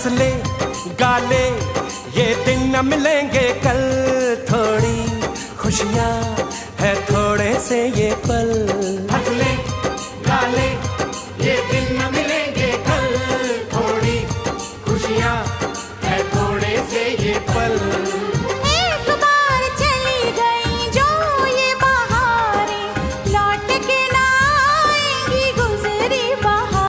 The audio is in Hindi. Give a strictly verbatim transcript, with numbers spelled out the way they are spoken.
हंस ले गा ले, ये दिन न मिलेंगे कल, थोड़ी खुशियाँ है थोड़े से ये पल।